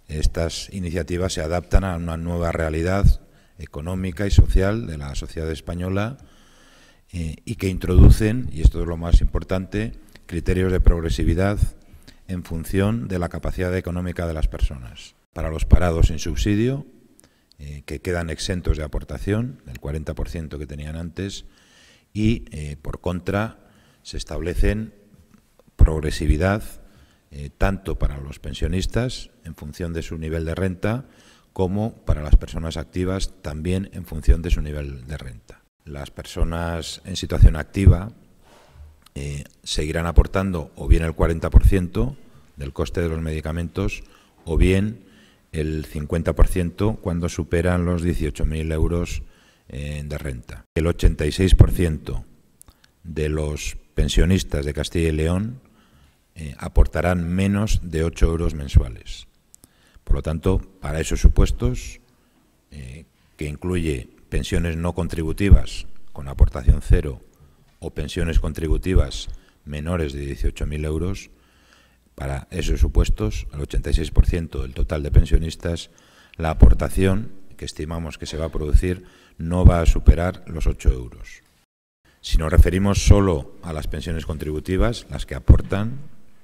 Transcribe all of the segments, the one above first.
Estas iniciativas se adaptan a una nueva realidad económica y social de la sociedad española y que introducen, y esto es lo más importante, criterios de progresividad en función de la capacidad económica de las personas. Para los parados sin subsidio, que quedan exentos de aportación, el 40% que tenían antes, y por contra se establecen progresividad tanto para los pensionistas en función de su nivel de renta como para las personas activas también en función de su nivel de renta. Las personas en situación activa seguirán aportando o bien el 40% del coste de los medicamentos o bien el 50% cuando superan los 18.000 euros de renta. El 86% de los pensionistas de Castilla y León aportarán menos de 8 euros mensuales. Por lo tanto, para esos supuestos, que incluye pensiones no contributivas con aportación cero o pensiones contributivas menores de 18.000 euros, para esos supuestos, al 86% del total de pensionistas, la aportación que estimamos que se va a producir no va a superar los 8 euros. Si nos referimos solo a las pensiones contributivas, las que aportan,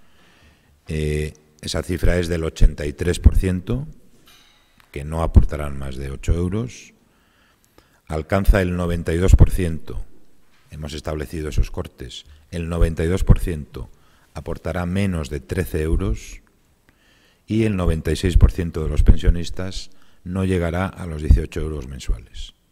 esa cifra es del 83%, que no aportarán más de 8 euros. Alcanza el 92%, hemos establecido esos cortes, el 92% aportará menos de 13 euros y el 96% de los pensionistas no llegará a los 18 euros mensuales.